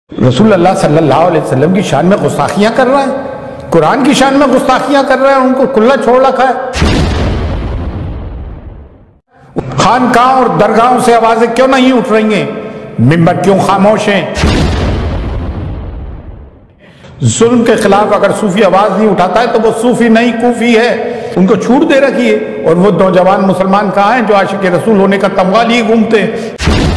रसूलुल्लाह सल्लल्लाहु अलैहि वसल्लम की शान में गुस्ताखियां कर रहा है, कुरान की शान में गुस्ताखियां कर रहा है, उनको खुला छोड़ रखा है। खानकाह और दरगाहों से आवाजें क्यों नहीं उठ रही हैं? मिंबर क्यों खामोश हैं? जुल्म के खिलाफ अगर सूफी आवाज नहीं उठाता है तो वो सूफी नहीं कूफी है, उनको छूट दे रखी है। और वो नौजवान मुसलमान कहाँ हैं जो आशिक रसूल होने का तमगा लिए घूमते हैं?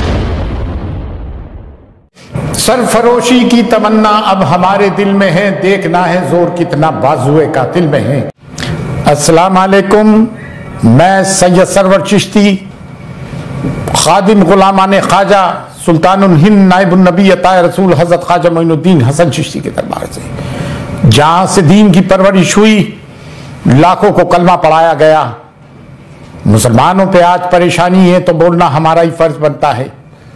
सरफरोशी की तमन्ना अब हमारे दिल में है, देखना है जोर कितना बाजुए कातिल में है। अस्सलाम वालेकुम, मैं सैयद सरवर चिश्ती, खादिम गुलामान ख्वाजा सुल्तानुल हिंद नाइबुन नबी अताए रसूल हजरत ख्वाजा मोइनुद्दीन हसन चिश्ती के दरबार से, जहां से दीन की परवरिश हुई, लाखों को कलमा पढ़ाया गया। मुसलमानों पे आज परेशानी है तो बोलना हमारा ही फर्ज बनता है।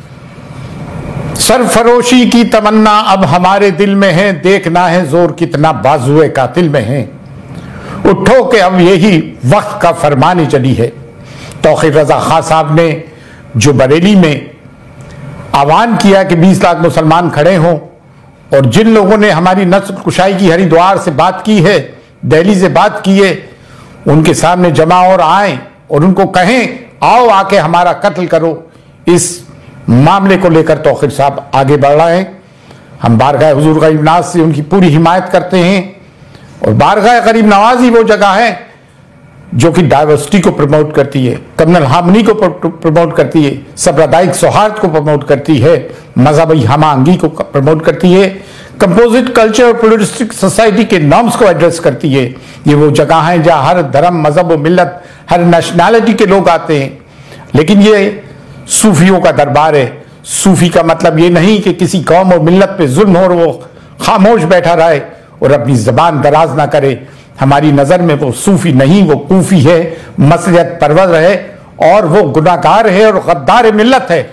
सरफरोशी की तमन्ना अब हमारे दिल में है, देखना है जोर कितना बाजुए कातिल में है। उठो के अब यही वक्त का फरमानी चली है। तौक़ीर रजा खां साहब ने जो बरेली में आह्वान किया कि 20 लाख मुसलमान खड़े हों, और जिन लोगों ने हमारी नस्ल कुशाई की हरिद्वार से बात की है, दिल्ली से बात की है, उनके सामने जमा और आए और उनको कहें आओ आके हमारा कत्ल करो। इस मामले को लेकर तौक़ीर साहब आगे बढ़ रहे हैं। हम बारगाह हुजूर गरीब नवाज से उनकी पूरी हिमायत करते हैं। और बारगाह गरीब नवाज ही वो जगह है जो कि डाइवर्सिटी को प्रमोट करती है, कम्युनल हार्मनी को प्रमोट करती है, सांप्रदायिक सौहार्द को प्रमोट करती है, मजहबी हमांगी को प्रमोट करती है, कंपोजिट कल्चर और प्लुरलिस्टिक सोसाइटी के नॉर्म्स को एड्रेस करती है। ये वो जगह है जहाँ हर धर्म, मजहब और मिल्लत, हर नेशनैलिटी के लोग आते हैं। लेकिन ये सूफियों का दरबार है। सूफी का मतलब ये नहीं कि किसी कौम और मिल्लत पे जुल्म हो और वो खामोश बैठा रहे और अपनी जबान दराज ना करे। हमारी नजर में वो सूफी नहीं, वो कूफी है, मसलियत परवर है, और वो गुनाहगार है और गद्दार मिल्लत है।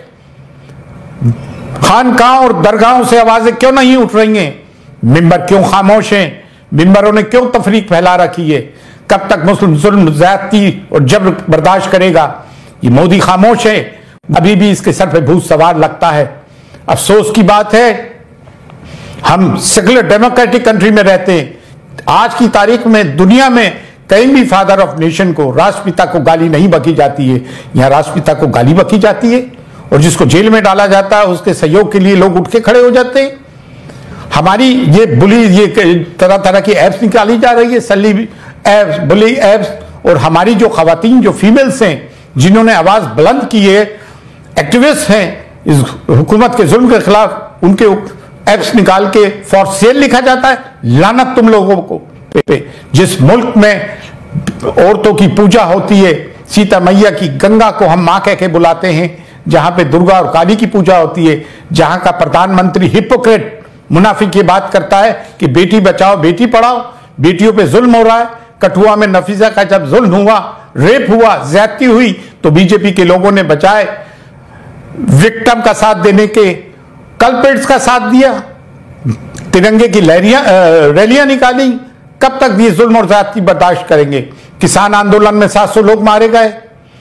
खानकाह और दरगाहों से आवाजें क्यों नहीं उठ रही हैं? मिंबर क्यों खामोश हैं? मिंबरों ने क्यों तफरीक फैला रखी है? कब तक मुस्लिम जुल्म, ज्यादती और जबर बर्दाश्त करेगा? ये मोदी खामोश है, अभी भी इसके सर पे भूत सवार लगता है। अफसोस की बात है, हम सेकुलर डेमोक्रेटिक कंट्री में रहते हैं। आज की तारीख में दुनिया में कहीं भी फादर ऑफ नेशन को, राष्ट्रपिता को गाली नहीं बकी जाती है। यहाँ राष्ट्रपिता को गाली बकी जाती है और जिसको जेल में डाला जाता है उसके सहयोग के लिए लोग उठ के खड़े हो जाते हैं। हमारी ये बुली, ये तरह तरह की एप्स निकाली जा रही है, सल्ली एप्स, बुली एप्स, और हमारी जो खवातीन, जो फीमेल्स हैं, जिन्होंने आवाज बुलंद की है, एक्टिविस्ट हैं इस हुकूमत के जुल्म के खिलाफ, उनके एप्स निकाल के फॉर सेल लिखा जाता है। लानत तुम लोगों को। जिस मुल्क में औरतों की पूजा होती है, सीता मैया की, गंगा को हम मां कह के बुलाते हैं, जहां पे दुर्गा और काली की पूजा होती है, जहां का प्रधानमंत्री हिपोक्रेट मुनाफिक ये बात करता है कि बेटी बचाओ बेटी पढ़ाओ, बेटियों पे जुल्म हो रहा है। कठुआ में नफीसा का जब जुल्म हुआ, रेप हुआ, ज्यादती हुई, तो बीजेपी के लोगों ने बचाए विक्टिम का साथ देने के, कल्प्रिट्स का साथ दिया, तिरंगे की रैलियां निकाली। कब तक ये जुल्म और ज्यादती बर्दाश्त करेंगे? किसान आंदोलन में 700 लोग मारे गए।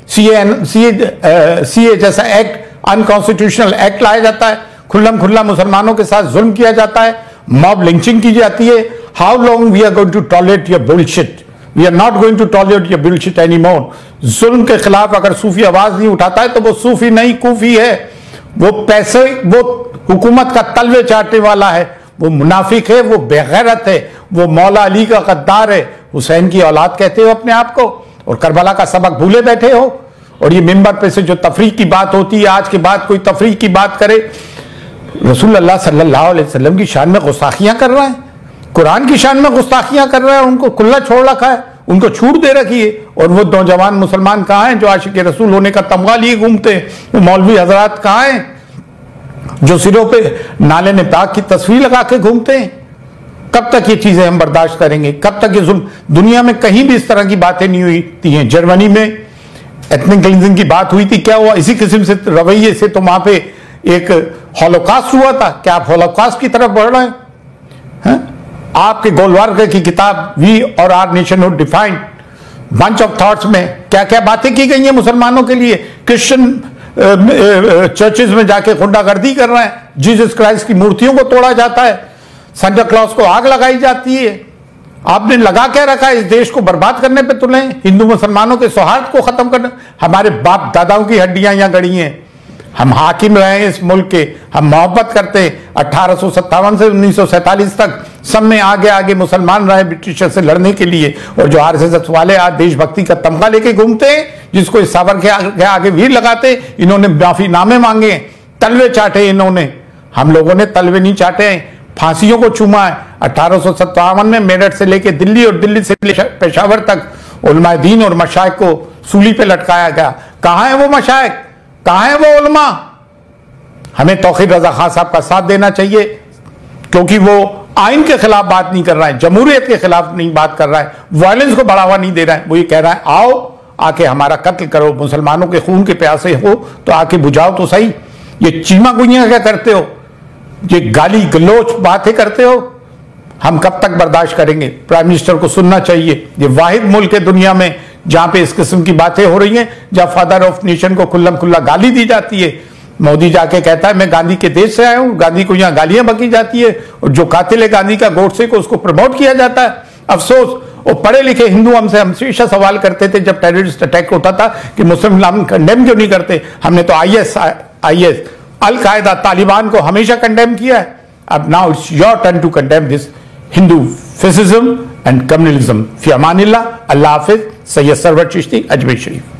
सीए जैसा एक्ट, अनकॉन्स्टिट्यूशनल एक्ट लाया जाता है, खुल्लम खुल्ला मुसलमानों के साथ जुल्म किया जाता है, मॉब लिंचिंग की जाती है। How long we are going to tolerate your bullshit? We are not going to tolerate your bullshit anymore. जुल्म के खिलाफ अगर सूफी आवाज नहीं उठाता है तो वो सूफी नहीं कूफी है, वो पैसे, वो हुकूमत का तलवे चाटने वाला है, वो मुनाफिक है, वो बेगैरत है, वो मौला अली का गद्दार है, हुसैन की औलाद कहते हो अपने आप को, और करबला का सबक भूले बैठे हो। और ये मिंबर पे से जो तफरीक की बात होती है, आज के बाद कोई तफरीक की बात करे। रसूलुल्लाह सल्लल्लाहु अलैहि वसल्लम की शान में गुस्ताखियां कर रहा है, कुरान की शान में गुस्ताखियां कर रहा है, उनको खुला छोड़ रखा है, उनको छूट दे रखी है। और वो नौजवान मुसलमान कहाँ हैं जो आशिक रसूल होने का तमगा लिए घूमते हैं? वो मौलवी हजरात कहाँ हैं जो सिरों पे नाले ने पाक की तस्वीर लगा के घूमते हैं? कब तक ये चीजें हम बर्दाश्त करेंगे? कब तक ये जुल्म? दुनिया में कहीं भी इस तरह की बातें नहीं हुई थी। जर्मनी में एथनिक क्लींजिंग की बात हुई थी, क्या हुआ? इसी किस्म से रवैये से तो वहां पे एक हॉलोकॉस्ट हुआ था। क्या आप हॉलोकॉस्ट की तरफ बढ़ रहे हैं? आपके गोलवार की किताब we or our nationhood defined bunch of thoughts में क्या क्या बातें की गई हैं मुसलमानों के लिए? क्रिश्चियन चर्चेज में जाके गुंडागर्दी कर रहे हैं, जीसस क्राइस्ट की मूर्तियों को तोड़ा जाता है, सांता क्लॉज को आग लगाई जाती है। आपने लगा क्या रखा है? इस देश को बर्बाद करने पे तुले, हिंदू मुसलमानों के सौहार्द को खत्म करने। हमारे बाप दादाओं की हड्डियां यहां गड़ी हैं, हम हाकिम रहे हैं इस मुल्क के, हम मोहब्बत करते हैं। 1857 से 1947 तक सब में आगे आगे मुसलमान रहे ब्रिटिशर से लड़ने के लिए। और जो आरएसएस वाले आज देशभक्ति का तमगा लेके घूमते हैं, जिसको इस सावर के आगे भीड़ लगाते, इन्होंने माफीनामे मांगे, तलवे चाटे इन्होंने। हम लोगों ने तलवे नहीं चाटे हैं, फांसियों को चूमा है। 1857 में मेरठ से लेके दिल्ली और दिल्ली से पेशावर तक उलमाए दीन और मशाइख को सूली पे लटकाया गया। कहां है वो मशाइख, कहां है वो उलमा? हमें तौकीर रजा खान साहब का साथ देना चाहिए, क्योंकि वो आइन के खिलाफ बात नहीं कर रहा है, जमहूरियत के खिलाफ नहीं बात कर रहा है, वायलेंस को बढ़ावा नहीं दे रहा है। वो ये कह रहा है आओ आके हमारा कत्ल करो, मुसलमानों के खून के प्यासे हो तो आके बुझाओ तो सही। ये चीमा गुइयां क्या करते हो, ये गाली गलोच बातें करते हो, हम कब तक बर्दाश्त करेंगे? प्राइम मिनिस्टर को सुनना चाहिए। ये वाहिद मुल्क है दुनिया में जहां पे इस किस्म की बातें हो रही हैं, जहां फादर ऑफ नेशन को खुल्लम खुल्ला गाली दी जाती है। मोदी जाके कहता है मैं गांधी के देश से आया हूं, गांधी को यहां गालियां बकी जाती है, और जो कातिल है गांधी का गोडसे को, उसको प्रमोट किया जाता है। अफसोस, वो पढ़े लिखे हिंदू हमसे हमेशा सवाल करते थे जब टेररिस्ट अटैक होता था कि मुस्लिम कंडेम क्यों नहीं करते। हमने तो आईएस अल-कायदा तालिबान को हमेशा कंडेम किया है। अब now it's your turn to condemn this Hindu fascism and communalism. फी अमानिल्लाह, अल्लाह हाफिज। सैयद सरवर चिश्ती, अजमेर शरीफ।